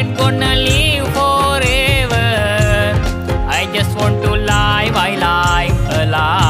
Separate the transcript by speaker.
Speaker 1: ain't gonna live forever. I just want to live, I live alive.